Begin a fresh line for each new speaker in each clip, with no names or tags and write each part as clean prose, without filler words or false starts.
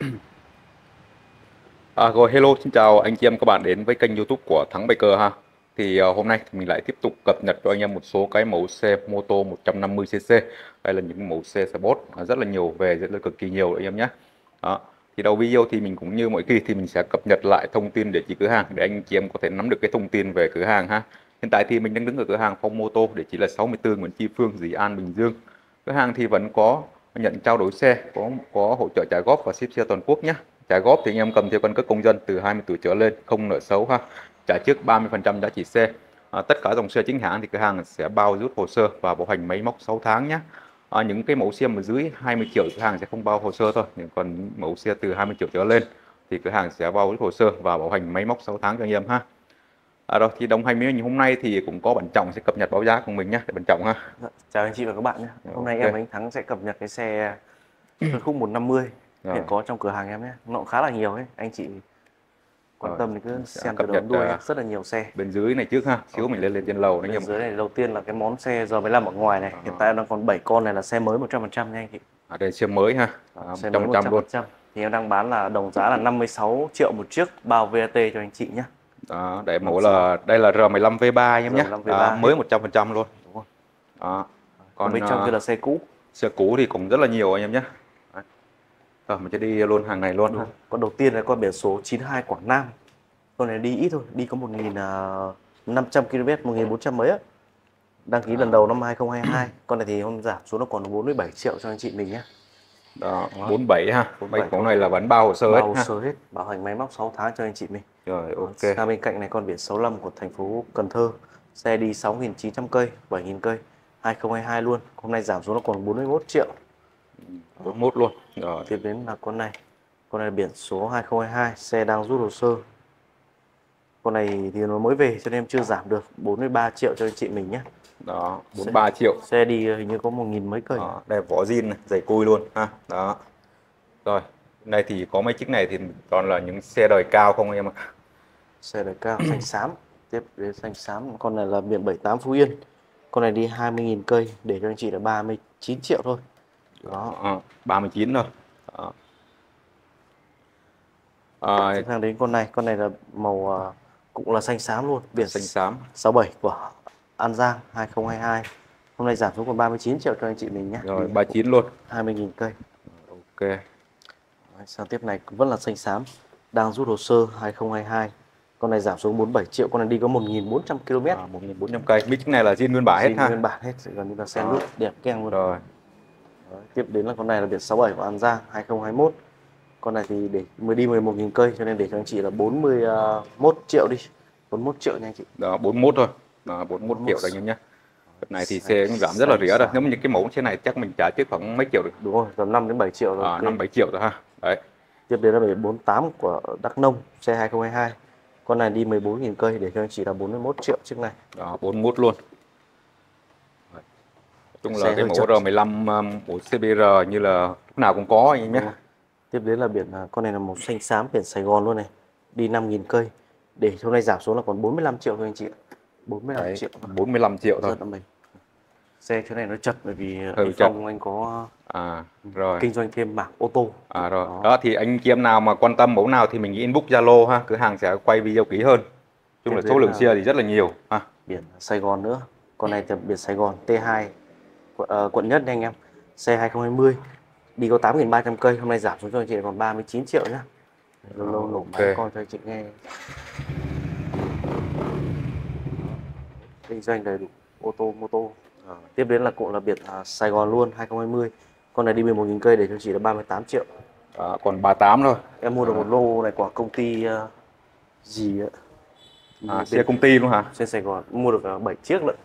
Rồi hello, xin chào anh chị em các bạn đến với kênh YouTube của Thắng Biker ha. Hôm nay thì mình lại tiếp tục cập nhật cho anh em một số cái mẫu xe mô tô 150cc. Đây là những mẫu xe Sport rất là nhiều về, rất là cực kỳ nhiều anh em nhé. Đó. Thì đầu video thì mình cũng như mọi kỳ thì mình sẽ cập nhật lại thông tin địa chỉ cửa hàng để anh chị em có thể nắm được cái thông tin về cửa hàng ha. Hiện tại thì mình đang đứng ở cửa hàng Phong Mô Tô, địa chỉ là 64 Nguyễn Tri Phương, Dĩ An, Bình Dương. Cửa hàng thì vẫn có nhận trao đổi xe, có hỗ trợ trả góp và ship xe toàn quốc nhé. Trả góp thì anh em cầm theo căn cước công dân từ 20 tuổi trở lên, không nợ xấu ha. Trả trước 30% giá trị xe. Tất cả dòng xe chính hãng thì cửa hàng sẽ bao rút hồ sơ và bảo hành máy móc 6 tháng nhé. Những cái mẫu xe mà dưới 20 triệu cửa hàng sẽ không bao hồ sơ thôi, nhưng còn mẫu xe từ 20 triệu trở lên thì cửa hàng sẽ bao rút hồ sơ và bảo hành máy móc 6 tháng cho anh em ha. Rồi thì đồng hành với mình hôm nay thì cũng có Bạn Trọng sẽ cập nhật báo giá của mình nhé, để Bạn Trọng ha.
Chào anh chị và các bạn nhé. Hôm nay
Ok.
em và anh Thắng sẽ cập nhật cái xe phân khúc 150
Rồi.
hiện có trong cửa hàng em nhé. Nó cũng khá là nhiều ấy. Anh chị quan
Rồi,
tâm thì cứ
mình sẽ
xem từ
cập
đầu
nhật
đến đuôi nhé. Rất là nhiều xe.
bên dưới này trước ha, xíu mình lên trên lầu nó
Bên
nhưng
dưới này đầu tiên là cái món xe R15 ở ngoài này. Hiện tại đang còn 7 con này là xe mới 100% nha anh chị.
đây xe mới ha,
Xe mới
100% luôn.
100%. Thì em đang bán là đồng giá là 56 triệu một chiếc bao VAT cho anh chị nhé.
Đó, để mẫu là đây là R15 V3 em nhé.
R15 V3
Mới 100% luôn.
Đúng rồi.
Đó.
Còn
Còn
bên trong kia là xe cũ.
xe cũ thì cũng rất là nhiều anh em nhé. Rồi mình sẽ đi luôn hàng này luôn ha.
Con đầu tiên là con biển số 92 Quảng Nam. Con này đi ít thôi, đi có 1.500 km, 1.400 mấy á. Đăng ký lần đầu năm 2022. Con này thì hôm giảm xuống nó còn 47 triệu cho anh chị mình nhé.
Đó, 47 ha.
47
Mấy con này là vẫn bao hồ sơ hết
bao
ha.
sơ hết, bảo hành máy móc 6 tháng cho anh chị mình.
Rồi ok.
Sang bên cạnh này con biển 65 của thành phố Cần Thơ. Xe đi 6.900 cây, 7.000 cây, 2022 luôn. Hôm nay giảm xuống nó còn 41 triệu.
41 luôn. Rồi.
Tiếp đến là con này. Con này là biển số 2022, xe đang rút hồ sơ. Con này thì nó mới về cho nên em chưa giảm được, 43 triệu cho anh chị mình nhé.
Đó, 43 triệu.
Xe đi hình như có 1.000 mấy cây.
Đó, đây vỏ zin này, giày cui luôn ha. Đó. Rồi, đây thì có mấy chiếc này thì toàn là những xe đời cao không anh em ạ.
Xe đời cao xanh xám. Tiếp đến xanh xám, con này là biển 78 Phú Yên. Con này đi 20.000 cây, để cho anh chị là 39 triệu thôi. Đó.
39 thôi. Đó.
Tiếp sang đến con này là màu cũng là xanh xám luôn, biển
Xanh xám
67 của An Giang 2022. Hôm nay giảm xuống còn 39 triệu cho anh chị mình nhé.
rồi, 39 luôn.
20.000 cây.
Ok.
Đấy, sang tiếp này vẫn là xanh xám, đang rút hồ sơ 2022. Con này giảm xuống 47 triệu, con này đi có 1.400 km.
1.400 cây. Mấy chiếc này là zin nguyên bản hết ha.
Nguyên bản hết, gần như là xe lút đẹp keng luôn.
Rồi.
Đấy, tiếp đến là con này là biển 67 của An Giang 2021. Con này thì để mới đi 11.000 cây cho nên để cho anh chị là 41 triệu đi. 41 triệu nha anh chị.
Đó, 41 thôi. Đó, 41 triệu đây nhé. Cái này thì xe cũng giảm rất là rẻ rồi. Nếu mà những cái mẫu xe này chắc mình trả trước khoảng mấy triệu được.
Đúng rồi, tầm 5 đến 7 triệu rồi.
5-7 triệu rồi ha. Đấy.
Tiếp đến là biển 48 của Đắk Nông, xe 2022. Con này đi 14.000 cây để cho anh chị là 41 triệu chiếc này.
Đó, 41 luôn. Nói chung là
Xe
cái
hơi
mẫu
chật.
R15 mẫu CBR như là lúc nào cũng có anh em nhé.
Tiếp đến là biển con này là màu xanh xám, biển Sài Gòn luôn này, đi 5.000 cây để hôm nay giảm xuống là còn 45 triệu thôi anh chị ạ. 45
Đấy,
triệu.
45 triệu thôi.
Rất là mình. Xe chỗ này nó chật bởi vì
Hơi
anh
chật.
Phong anh có
Rồi.
kinh doanh thêm mảng ô tô.
Rồi. Đó thì anh chị em nào mà quan tâm mẫu nào thì mình inbox Zalo ha, cửa hàng sẽ quay video kỹ hơn. Chung là số lượng xe thì rất là nhiều ha.
Biển Sài Gòn nữa. Con này là biển Sài Gòn T2 quận Nhất nha anh em. Xe 2020 đi có 8.300 cây, hôm nay giảm xuống cho anh chị còn 39 triệu nhá. Lâu lâu nổ máy con cho anh chị nghe. Kinh doanh đầy đủ ô tô mô tô. Tiếp đến là cũng là biển Sài Gòn luôn 2020. Con này đi 11.000 cây để cho chị là 38 triệu.
Đó, còn 38 thôi.
Em mua được một lô này của công ty gì ạ?
Xe công ty luôn hả?
Xe Sài Gòn mua được 7 chiếc lận.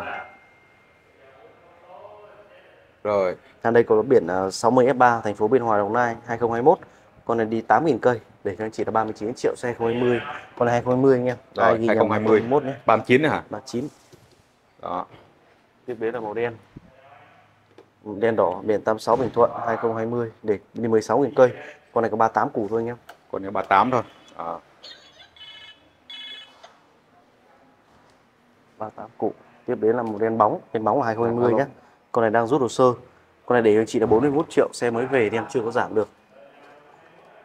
Rồi.
Sang đây có biển 60 F3 thành phố Biên Hòa Đồng Nai 2021. Con này đi 8.000 cây để cho anh chị là 39 triệu, xe 2020. Con này 2020 anh em.
Rồi, 2020.
2021 nhé.
39 nữa hả?
39.
Đó.
Tiếp đến là màu đen. Đen đỏ biển 86 Bình Thuận 2020 để đi 16.000 cây. Con này có 38 củ thôi anh em.
Còn có 38 thôi.
38 củ. Tiếp đến là màu đen bóng là 2020 nhé. Con này đang rút hồ sơ. Con này để cho anh chị là 41 triệu, xe mới về thì em chưa có giảm được.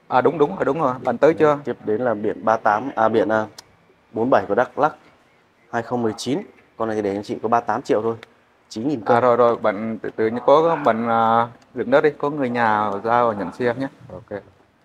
À đúng rồi, bạn tới chưa?
Tiếp đến là biển 38 biển 47 của Đắk Lắk 2019. Con này để anh chị có 38 triệu thôi. 9.000
À
cây.
rồi bạn từ từ như có bạn dựng đó đi, có người nhà ra và nhận xe nhé. Ok.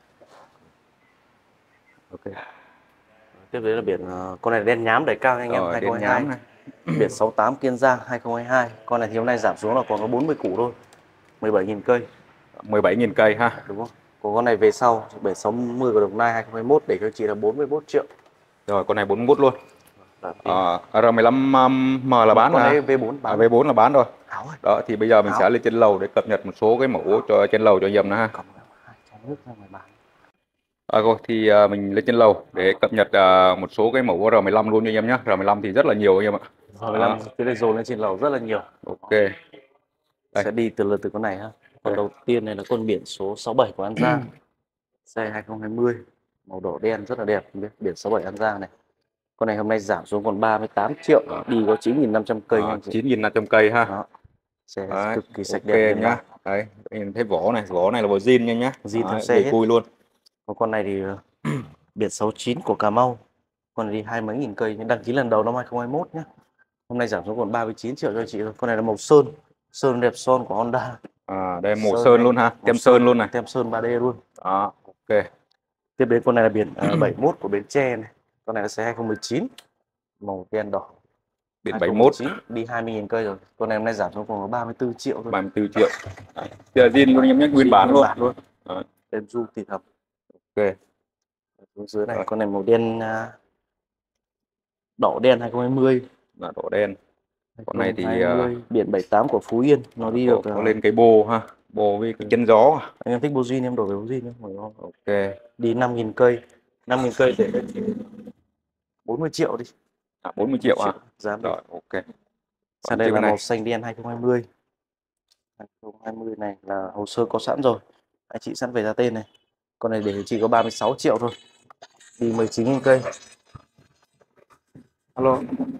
Ok.
Tiếp đến là biển con này đen nhám đẩy cao anh em
Rồi đen
2022.
nhám này.
Biển 68 Kiên Giang 2022. Con này thì hôm nay giảm xuống là còn có 40 củ thôi. 17.000 cây.
17.000 cây ha.
Đúng không? Còn con này về sau 760 của Đồng Nai 2021 để cho chị là 41 triệu.
Rồi con này 41 luôn.
Là tiền.
R15M là bán
Con
hả?
đấy V4
À,
bán.
V4 là bán rồi.
Áo ơi.
Đó thì bây giờ mình
Áo.
sẽ lên trên lầu để cập nhật một số cái mẫu cho trên lầu cho anh em nữa ha.
Cầm hai chai nước ra ngoài bán.
Rồi thì mình lên trên lầu để cập nhật một số cái mẫu R15 luôn cho anh em nhé. R15 thì rất là nhiều anh em ạ.
R15 cái này dồn lên trên lầu rất là nhiều.
Ok. Đây.
Sẽ đi từ lượt từ con này ha. Con đầu tiên này là con biển số 67 của An Giang. Xe 2020. Màu đỏ đen rất là đẹp. Biển 67 An Giang này. Con này hôm nay giảm xuống còn 38 triệu. Đi có 9.500 cây nha anh chị.
9.500 cây ha.
Đó. Xe
Đấy.
cực kỳ sạch
Ok
đẹp
nhá. Đấy, anh thấy vỏ này là vỏ zin nha nhá.
zin theo xe
Dây
hết.
cui luôn.
Còn con này thì biển 69 của Cà Mau. Con này đi 20 mấy nghìn cây, đăng ký lần đầu năm 2021 nhé. Hôm nay giảm xuống còn 39 triệu cho chị thôi. Con này là màu sơn, sơn đẹp son của Honda.
Đây màu sơn luôn ha, tem sơn luôn này.
Tem sơn 3D luôn.
Đó, ok.
Tiếp đến con này là biển 71 của Bến Tre này. Con này là xe 2019, màu đen đỏ.
Biển 71
đi 20.000 cây rồi. Con này hôm nay giảm xuống còn 34 triệu thôi.
34 triệu. Giờ zin luôn em nhé, nguyên bản luôn.
Tem du thì thập.
Ok.
Xuống dưới này,
Rồi.
con này màu đen đỏ đen 2020.
Là đỏ đen. Con này thì
biển 78 của Phú Yên, nó đi được
có lên cái bô ha, bô với cái chân gió.
Anh em thích bô zin em đổi về bô zin nhé.
Ok.
Đi 5.000 cây. 5.000 cây để 40 triệu đi.
40 triệu à?
Giá
Rồi, ok.
Sang đây là màu xanh đen 2020. 2020 này là hồ sơ có sẵn rồi. Anh chị sẵn về ra tên này. Con này để chỉ có 36 triệu thôi. Đi 19.000 cây. Alo.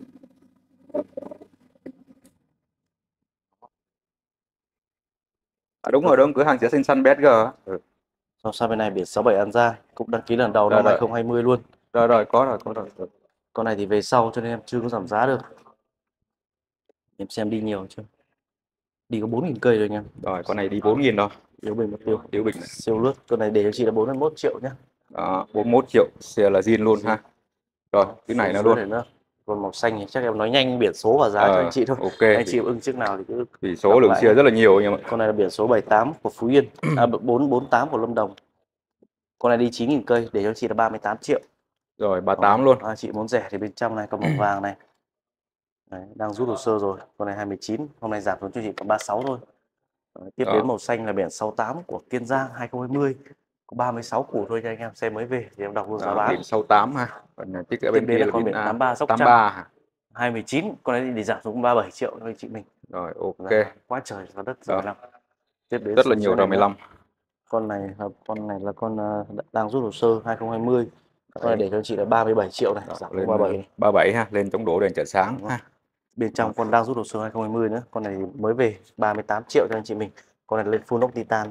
Đúng rồi, cửa hàng sẽ xanh xanh BSG.
Sang bên này biển 67 An Giang, cũng đăng ký lần đầu năm 2020 luôn.
Rồi, có rồi.
Con này thì về sau cho nên em chưa có giảm giá được. Em xem đi nhiều chưa? Đi có 4.000 cây rồi anh em.
Rồi, con này đi 4.000 đâu.
Yếu bình mất tiêu.
Yếu bình này.
Siêu lướt. Con này để cho chị là 41 triệu nhé.
Đó, 41 triệu, xe là zin luôn ha. Rồi, cái này nữa luôn.
Còn màu xanh thì chắc em nói nhanh biển số và giá cho anh chị thôi.
Ok.
Anh chị ưng chiếc nào thì cứ
vì số lượng xe rất là nhiều anh em ạ.
Con này là biển số 78 của Phú Yên, 448 của Lâm Đồng. Con này đi 9.000 cây để cho chị là 38 triệu.
Rồi 38 luôn.
Chị muốn rẻ thì bên trong này có màu vàng này. Đấy, đang rút hồ sơ rồi. Con này 29, hôm nay giảm xuống cho chị còn 36 thôi. Tiếp đến màu xanh là biển 68 của Kiên Giang 2020. Có 36 củ thôi cho anh em xem mới về thì em đọc luôn giá bán.
Biển 68 ha. Còn chiếc ở bên
Tiếp đến
kia
là con biển 83 Sóc Trăng.
83 hả?
2019, con này để giảm xuống 37 triệu cho anh chị mình.
Rồi ok.
Quá trời giá đất R15.
Tiếp đến rất là nhiều R15.
Con này là con đang rút hồ sơ 2020. Con này để cho chị là 37 triệu này, giảm lên 37 này.
37 ha, lên chống đổ đèn chợ sáng ha.
Bên trong con đang rút hồ sơ 2020 nữa, con này mới về 38 triệu cho anh chị mình. Con này lên full ốc titan.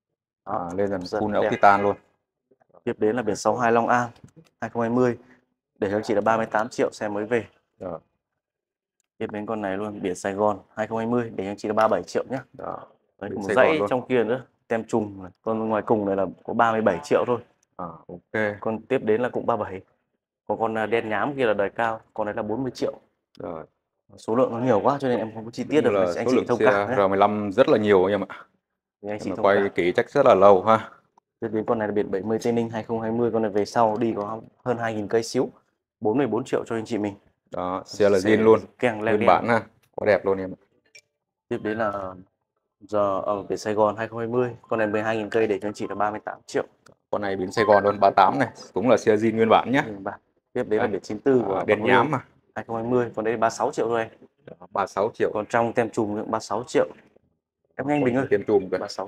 Lên dần full ốc titan luôn.
Tiếp đến là biển 62 Long An 2020 để cho chị là 38 triệu, xe mới về.
Rồi.
Tiếp đến con này luôn, biển Sài Gòn 2020 để cho chị là 37 triệu nhé. Đấy, một dãy trong kia nữa, tem trùng. Con ngoài cùng này là có 37 triệu thôi.
Ok.
Con tiếp đến là cũng 37. Còn con đen nhám kia là đời cao, con đấy là 40 triệu.
Rồi.
Số lượng nó nhiều quá cho nên em không có chi tiết được.
Anh chị thông cảm nhé. R15 rất là nhiều anh em ạ.
Anh chị
quay kỹ chắc rất là lâu ha.
Tiếp đến con này là biển 70 Tây Ninh 2020, con này về sau đi có hơn 2.000 cây xíu. 44 triệu cho anh chị mình.
Đó, xe là zin luôn.
Nguyên
bản ha. Quá đẹp luôn em.
Tiếp đến là giờ ở biển Sài Gòn 2020, con này 12.000 cây để cho anh chị là 38 triệu.
Con này biển Sài Gòn luôn 38 này, cũng là xe zin nguyên bản nhé.
Tiếp đến là biển 94 của
đèn nhám mà
2020, con đấy 36 triệu thôi anh.
36 triệu.
Còn trong tem chùm cũng 36 triệu. Em nhanh mình ơi.
Tem chùm kìa.
36.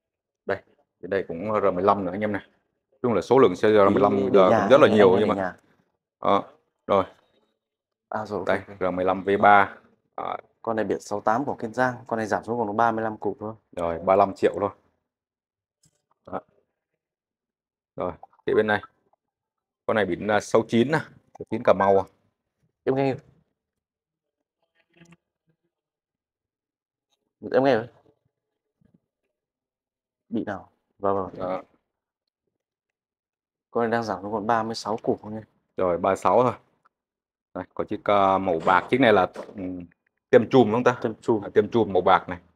Đây cũng R15 nữa anh em này. Nói chung là số lượng xe R15 giờ cũng rất là nhiều nhưng mà. Rồi. Đây R15 V3.
Con này biển 68 của Kiên Giang, con này giảm xuống còn 35 cục thôi.
Rồi 35 triệu thôi. Rồi, phía bên này. Con này biển 69 nè, 69 Cà Mau.
Em nghe em nghe rồi. Bị nào? Vâng.
Đó.
Con này đang giảm xuống còn 36 củ thôi nha.
Rồi 36 thôi. Đây, có chiếc màu bạc, chiếc này là tiêm chùm đúng không ta?
Tem chùm.
Tiêm chùm màu bạc này.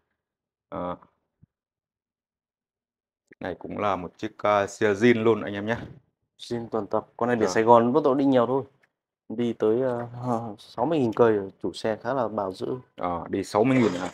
Chiếc này cũng là một chiếc xe zin luôn anh em nhé.
Zin toàn tập. Con này biển
Rồi.
Sài Gòn vẫn tốc độ đi nhiều thôi. Đi tới 60.000 cây rồi. Chủ xe khá là bảo giữ.
Đi 60.000 à.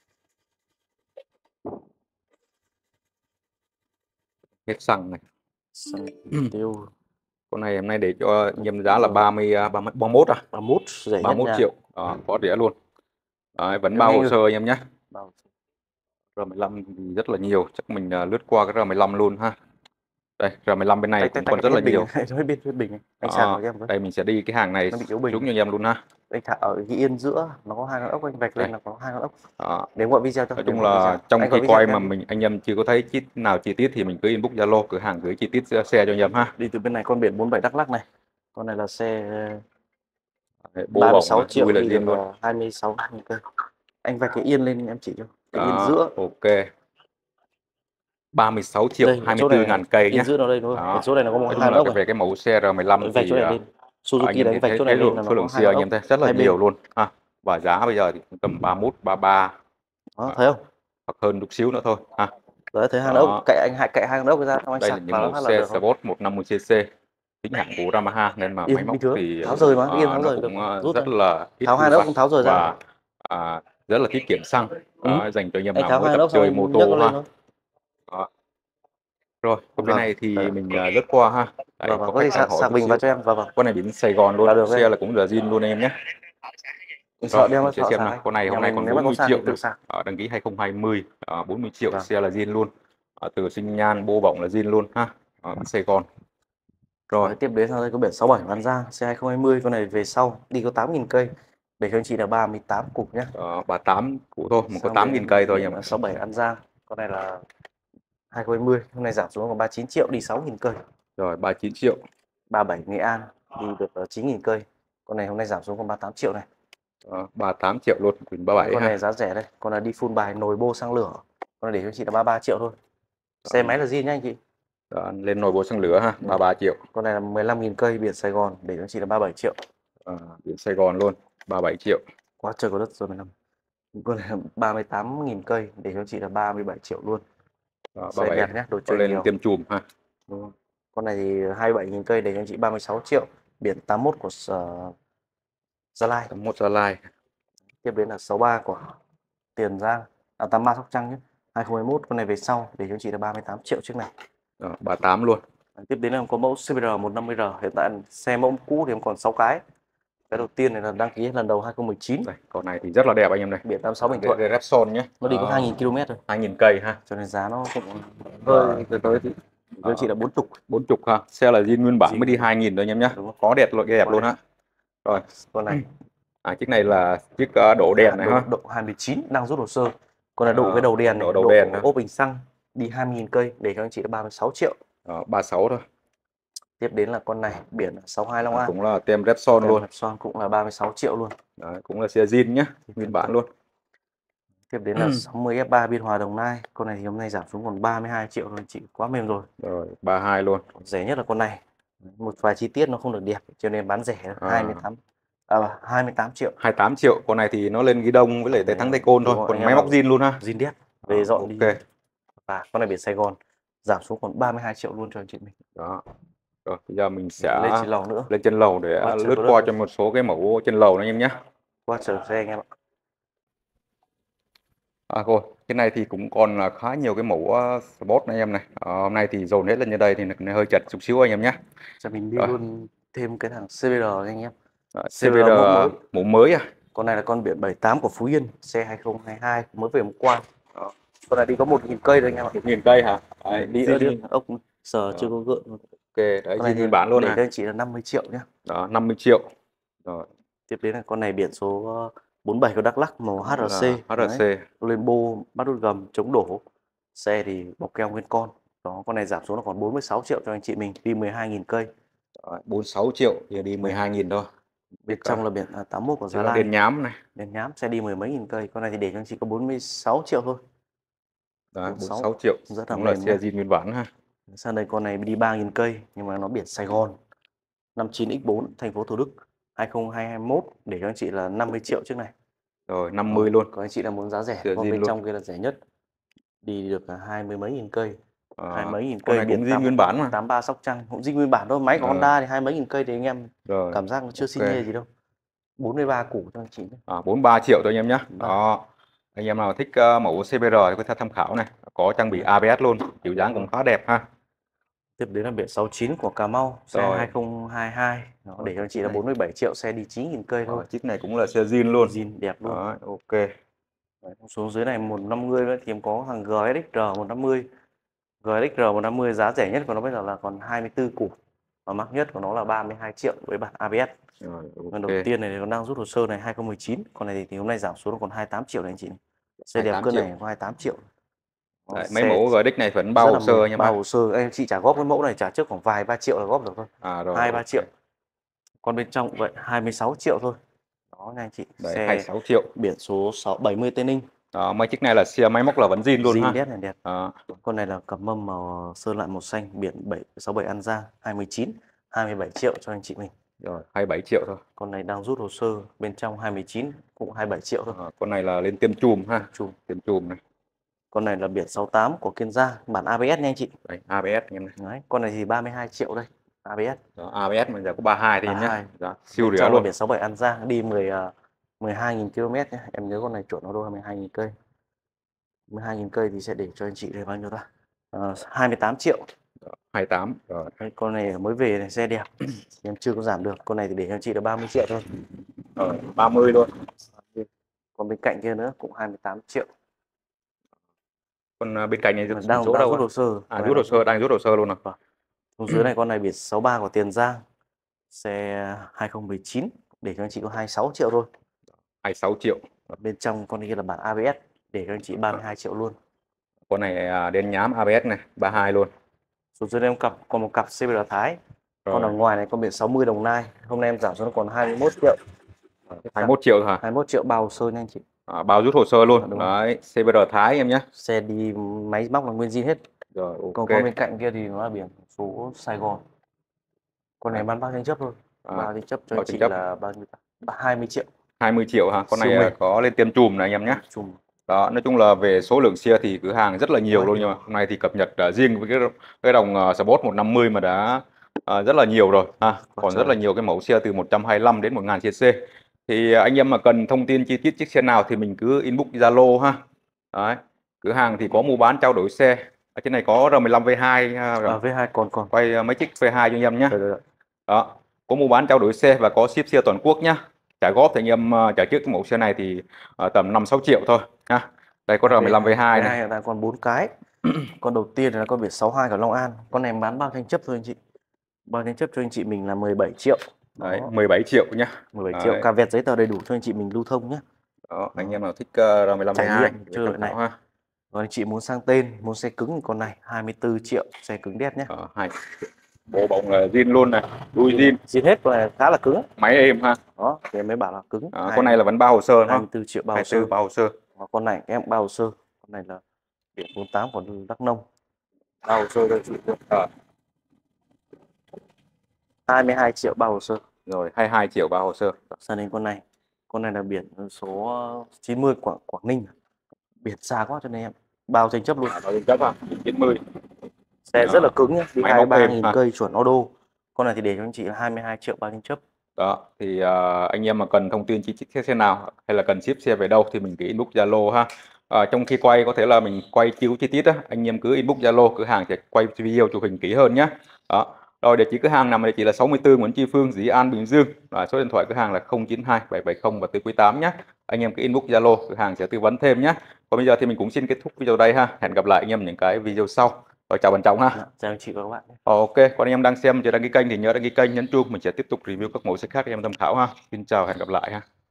Hết xăng này.
Xăng tiêu.
Con này hôm nay để cho nhầm giá là 31 à?
31 rẻ nhất
31
nha.
triệu. Có rẻ luôn. Đấy, vẫn
Em
bao
nghe
hồ
được.
sơ anh em nhé.
Bao.
R15 thì rất là nhiều, chắc mình lướt qua cái R15 luôn ha. Đây, R15 bên này cũng còn rất là
Hết bình.
nhiều.
Hết bình. Anh sạc vào cho em với.
Đây mình sẽ đi cái hàng này
Nó bị yếu bình.
xuống cho anh em luôn ha.
Anh thả ở cái yên giữa nó có hai con ốc, anh vạch lên
Đây.
là có hai con ốc.
Đó.
Để em gọi video cho.
Nói
để em
chung
gọi
là
video.
trong
Anh
khi
gọi
quay
video
mà
cho em.
anh em chưa có thấy nào chi tiết thì mình cứ inbox Zalo cửa hàng gửi chi tiết xe cho anh em ha.
Đi từ bên này con biển 47 Đắk Lắk này. Con này là xe
Đấy, bô bỏng
36
là
triệu
đuôi là
đi
zin
được
luôn.
26.000 cây. Anh vạch cái yên lên em chỉ cho. Cái yên
Đó,
giữa.
ok. 36 triệu
Đây, chỗ
24
này
ngàn cây
yên
nhé.
giữa nó đây đúng không? Ở
Đó.
chỗ này nó có một
Nói chung
hai
là
ốc này.
về cái mẫu xe R15
Vạch chỗ
thì
này lên.
anh
Suzuki
em
đánh vạch
thấy
chỗ này lên là
số
nó có
lượng
hai
xe
con
anh
ốc
em thấy rất là
hai bên.
nhiều luôn ha. Và giá bây giờ thì cũng tầm 31, 33
Đó, thấy không?
hoặc hơn chút xíu nữa thôi ha.
Đấy, thấy hai con ốc,
Đó.
cậy hai con ốc ra xong anh
Đây là
sạc
những
vào
mẫu
nó là
xe
được thôi.
Sport 150cc chính hãng của Yamaha nên mà máy
Yên
móc
bình thường,
thì
tháo rời mà, yên tháo
nó
rời được,
cũng
rút
rất
ra.
là ít
Tháo
hư
hai con ốc
vặt
cũng tháo rời ra.
và rất là tiết kiệm xăng dành cho anh em
Anh
nào
tháo
mới
hai con
tập
ốc xong
chơi mô
anh nhấc nó
tô
lên
ha.
thôi.
Đó. Rồi, còn bên
Vâng.
này thì mình lướt qua ha. Đấy,
Vâng,
có
có
khách
gì
đang hỏi
sạc
chút
bình
xíu.
vào cho em. Vâng.
Con này biển Sài Gòn luôn,
Là được
xe
đây.
là cũng là zin luôn em nhé.
Anh
Rồi,
sợ đem
mình sẽ
sợ
xem
sạc
nào.
anh.
Con này hôm
Nhà
nay
mình
còn
nếu mà có
40
sạc
triệu
thì tự
nữa.
sạc.
Đăng ký 2020, 40 triệu,
Vâng.
xe là zin luôn. Từ sinh nhan, bô bỏng là zin luôn ha. Biển Sài Gòn. Rồi,
Rồi tiếp đến là đây có biển 67 An Giang, xe 2020, con này về sau đi có 8.000 cây. Để cho anh chị là 38 cục nhé.
38 cũ thôi, một có
Sang
8.000 cây thôi
biển
nhỉ.
67 An Giang, con này là 2020, hôm nay giảm xuống còn 39 triệu đi 6.000 cây.
Rồi, 39 triệu.
37 Nghệ An đi được 9.000 cây. Con này hôm nay giảm xuống còn 38 triệu này.
38 triệu luôn, Quỳnh 37
Con
ha.
này giá rẻ đây, con này đi full bài nồi bô xăng lửa. Con này để cho chị là 33 triệu thôi. Xe máy là zin nhá anh chị.
Lên nồi bô xăng lửa ha, 33 triệu.
Con này là 15.000 cây biển Sài Gòn để cho chị là 37 triệu.
Biển Sài Gòn luôn, 37 triệu.
Quá trời có đất rồi 15. Con này là 38.000 cây để cho chị là 37 triệu luôn. Xe
37
đẹp nhé, đồ
có
chơi
lên
nhiều.
tiêm chùm ha.
Con này thì 27.000 cây để cho chị 36 triệu. Biển 81 của Gia Lai.
81 Gia Lai.
Tiếp đến là 63 của Tiền Giang, 83 Sóc Trăng nhé. 2021 con này về sau để cho chị là 38 triệu chiếc này.
38 luôn.
Tiếp đến là có mẫu CBR 150R, hiện tại xe mẫu cũ thì em còn 6 cái. Cái đầu tiên này là đăng ký lần đầu 2019.
Đây, con này thì rất là đẹp anh em này.
Biển 86 Bình Thuận.
Repsol nhé.
Nó đi có 2.000 km rồi.
2.000 cây ha.
Cho nên giá nó cũng hơi tới thì cho chị là 40.
40 ha. Xe là zin nguyên bản
Zin.
mới đi 2.000 thôi anh em nhé.
Đúng rồi.
Có đẹp luôn ha. Rồi,
Con này
chiếc này là chiếc đổ đèn này ha.
độ 29 đang rút hồ sơ. Còn là độ cái đầu đèn này,
đầu đèn
ốp bình xăng đi 20.000 cây để cho anh chị là 36 triệu.
36 thôi.
Tiếp đến là con này biển 62 Long An.
Cũng là tem Repsol luôn.
Repsol cũng là 36 triệu luôn.
Đấy, cũng là xe zin nhé, nguyên bản luôn.
Tiếp đến là 60 F3 Biên Hòa Đồng Nai. Con này thì hôm nay giảm xuống còn 32 triệu rồi, chị quá mềm rồi.
Rồi, 32 luôn.
Rẻ nhất là con này. Một vài chi tiết nó không được đẹp cho nên bán rẻ 28 triệu.
28 triệu, con này thì nó lên ghi đông với lại tay thắng tay côn thôi, còn máy móc zin luôn ha.
Zin đét. Về dọn
ok.
đi. Và con này biển Sài Gòn giảm xuống còn 32 triệu luôn cho anh chị mình.
Đó. Rồi, bây giờ mình sẽ
lên trên lầu nữa.
Lên trên lầu để lướt qua cho một số cái mẫu trên lầu nữa anh em nhé.
Qua chờ xe anh em ạ.
Rồi, cái này thì cũng còn khá nhiều cái mẫu Sport anh em này. Hôm nay thì dồn hết lên như đây thì nó hơi chật chút xíu anh em nhé.
Cho mình đi luôn thêm cái thằng CBR anh em.
CBR mẫu mới à?
Con này là con biển 78 của Phú Yên, xe 2022 mới về hôm qua. Con này đi có 1.000 cây rồi anh em ạ.
1.000 cây hả?
Đi ốc sờ chưa có gượng.
Ok, đấy zin nguyên bản luôn
này.
này.
Để chị là 50 triệu nhé.
Đó, 50 triệu. Rồi.
Tiếp đến là con này biển số 47 của Đắk Lắk màu HRC.
HRC.
Lên bô, bắt đút gầm, chống đổ. Xe thì bọc keo nguyên con. Đó, con này giảm xuống là còn 46 triệu cho anh chị mình, đi 12.000 cây.
Đấy, 46 triệu thì đi 12.000 thôi.
Bên trong là biển 81 của
Chỉ
Gia
có
Lai.
đèn nhám này.
Đèn nhám sẽ đi mười mấy nghìn cây. Con này thì để cho anh chị có 46 triệu thôi.
Đấy,
46
46 triệu.
rất là
Cũng là
mềm
xe
nhá.
zin nguyên bản ha.
Sang đây con này đi 3.000 cây nhưng mà nó biển Sài Gòn. 59X4 thành phố Thủ Đức 2021 để cho anh chị là 50 triệu trước này.
Rồi 50 luôn.
Có anh chị là muốn giá rẻ,
Xe
còn
zin
bên
luôn.
trong kia là rẻ nhất. Đi được là 20 mấy nghìn cây. 20 mấy nghìn
Con
cây
này cũng
biển
zin nguyên bản mà.
83 Sóc Trăng, cũng zin nguyên bản thôi. Máy của Honda thì 20 mấy nghìn cây thì anh em
Rồi.
cảm giác nó chưa xi nhê gì đâu. 43 củ cho anh chị.
43 triệu thôi anh em nhé. Đó. Anh em nào thích mẫu CBR thì có thể tham khảo này. Có trang bị ABS luôn. Kiểu dáng cũng khá đẹp ha.
Tiếp đến là biển 69 của Cà Mau, xe
Rồi.
2022. Đó, để cho anh chị là 47 triệu, xe đi 9.000 cây thôi.
Chiếc này cũng là xe zin luôn.
Zin đẹp luôn.
Đó, ok.
Đấy, xuống dưới này 150 nữa thì em có thằng GSX-R 150. GSX-R 150 giá rẻ nhất của nó bây giờ là còn 24 củ. Và mắc nhất của nó là 32 triệu với bản ABS.
Rồi, ok.
Lần đầu tiên này nó đang rút hồ sơ này 2019, còn này thì hôm nay giảm xuống còn 28 triệu này anh chị. Xe đẹp
28
cân
triệu.
này có 28 triệu. Đó,
Đấy, mấy mẫu GX này vẫn bao
rất
hồ
là
sơ
mềm,
anh em
bao
ha.
hồ sơ. Anh chị trả góp cái mẫu này trả trước khoảng vài 3 triệu là góp được thôi.
Rồi,
2-3
ok.
triệu. Còn bên trong cũng vậy 26 triệu thôi. Đó nha anh chị.
Đấy,
Xe
26 triệu.
biển số 670 Tây Ninh.
Đó, mấy chiếc này là xe máy móc là vẫn zin luôn
Zin
ha.
đét này đẹp.
Đó.
Con này là cặp mâm màu sơn lại màu xanh, biển 767 An Giang 29, 27 triệu cho anh chị mình.
Rồi, 27 triệu thôi.
Con này đang rút hồ sơ, bên trong 29 cũng 27 triệu thôi.
Con này là lên tiêm chùm ha. Tiêm chùm này.
Con này là biển 68 của Kiên Giang, bản ABS nha anh chị.
Đây, ABS anh em này.
Đấy, con này thì 32 triệu đây, ABS.
Đó, ABS mà giờ có 32 thì em nhé. Siêu
Bên
rẻ
trong là
luôn.
biển 67 An Giang, đi 12.000 km nhé. Em nhớ con này chuẩn nó đô 12.000 cây. 12.000 cây thì sẽ để cho anh chị đây bao nhiêu ta? 28 triệu.
28. Rồi.
Đấy, con này mới về này, xe đẹp. Em chưa có giảm được. Con này thì để cho anh chị được 30 triệu thôi.
Rồi, 30 luôn.
Còn bên cạnh kia nữa cũng 28 triệu.
Còn bên cạnh này
Đang
số đâu
rút hồ sơ.
rút hồ sơ, đang rút hồ sơ luôn rồi.
Xuống dưới này con này biển 63 của Tiền Giang. Xe 2019 để cho anh chị có 26 triệu thôi.
26 triệu.
Bên trong con kia là bản ABS để cho anh chị 32 triệu luôn.
Con này đèn nhám ABS này, 32 luôn.
Xuống dưới đây còn một cặp CBR Thái.
Rồi.
Còn ở ngoài này con biển 60 Đồng Nai. Hôm nay em giảm xuống còn 21 triệu.
21 triệu hả?
21 triệu bao hồ sơ nha anh chị.
Bao rút hồ sơ luôn.
Đúng
Đấy, CBR Thái em nhé.
Xe đi máy móc là nguyên zin hết.
Rồi, ok.
Còn con bên cạnh kia thì nó là biển số Sài Gòn. Con này bán bao tranh chấp thôi. Bao tranh chấp cho anh chị là bao nhiêu? 20 triệu.
20 triệu hả? Con này có lên tiêm chùm này anh em nhé. Đó, nói chung là về số lượng xe thì cửa hàng rất là nhiều luôn, nhưng mà hôm nay thì cập nhật riêng với cái dòng Sport 150 mà đã rất là nhiều rồi ha. Còn rất là nhiều cái mẫu xe từ 125 đến 1000 cc. Thì anh em mà cần thông tin chi tiết chiếc xe nào thì mình cứ inbox Zalo ha. Đấy. Cửa hàng thì có mua bán trao đổi xe. Ở trên này có R15 V2
V2 còn
quay mấy chiếc V2 cho anh em nhé. Đó, có mua bán trao đổi xe và có ship xe toàn quốc nhá. Trả góp thì anh em trả trước cái mẫu xe này thì tầm 5-6 triệu thôi ha. Đây có R15 V2 này.
Hiện tại còn 4 cái. Con đầu tiên là con biển 62 của Long An. Con này bán bao tranh chấp thôi anh chị. Bao tranh chấp cho anh chị mình là 17 triệu.
Đấy, 17 triệu nhá.
17 triệu, cả vẹt giấy tờ đầy đủ cho anh chị mình lưu thông nhé.
Đó, anh em nào thích R15 V2
chơi loại này. Còn anh chị muốn sang tên, muốn xe cứng thì con này 24 triệu, xe cứng đét nhé.
Bộ bọng là zin luôn này, đuôi zin.
Zin hết là khá là cứng.
Máy êm ha.
Đó, thì em mới bảo là cứng.
Con này là vẫn bao hồ sơ
24 triệu bao hồ sơ.
Bao hồ sơ.
Con này em bao hồ sơ. Con này là biển 48 của Đắk Nông. Bao hồ sơ cho chị. 22 triệu bao hồ sơ.
Rồi, 22 triệu bao hồ sơ.
Sang đến con này. Con này là biển số 90 Quảng Ninh. Biển xa quá cho nên em bao tranh chấp luôn.
Bao tranh chấp à? 90.
Xe rất là cứng nhé, đi 23.000 cây chuẩn auto. Con này thì để cho anh chị là 22 triệu bao tranh chấp.
Đó, thì anh em mà cần thông tin chi tiết xe nào hay là cần ship xe về đâu thì mình cứ inbox Zalo ha. Trong khi quay có thể là mình quay chiếu chi tiết á, anh em cứ inbox Zalo, cửa hàng sẽ quay video chụp hình kỹ hơn nhé. Đó. Rồi địa chỉ cửa hàng nằm ở địa chỉ là 64 Nguyễn Tri Phương, Dĩ An, Bình Dương. Số điện thoại cửa hàng là 092 770 và tư quý 8 nhé. Anh em cứ inbox Zalo, cửa hàng sẽ tư vấn thêm nhé. Còn bây giờ thì mình cũng xin kết thúc video đây ha. Hẹn gặp lại anh em những cái video sau. Rồi chào bạn Trọng ha.
Chào anh chị và các bạn.
Ok, còn anh em đang xem chưa đăng ký kênh thì nhớ đăng ký kênh, nhấn chuông, mình sẽ tiếp tục review các mẫu xe khác anh em tham khảo ha. Xin chào, hẹn gặp lại ha.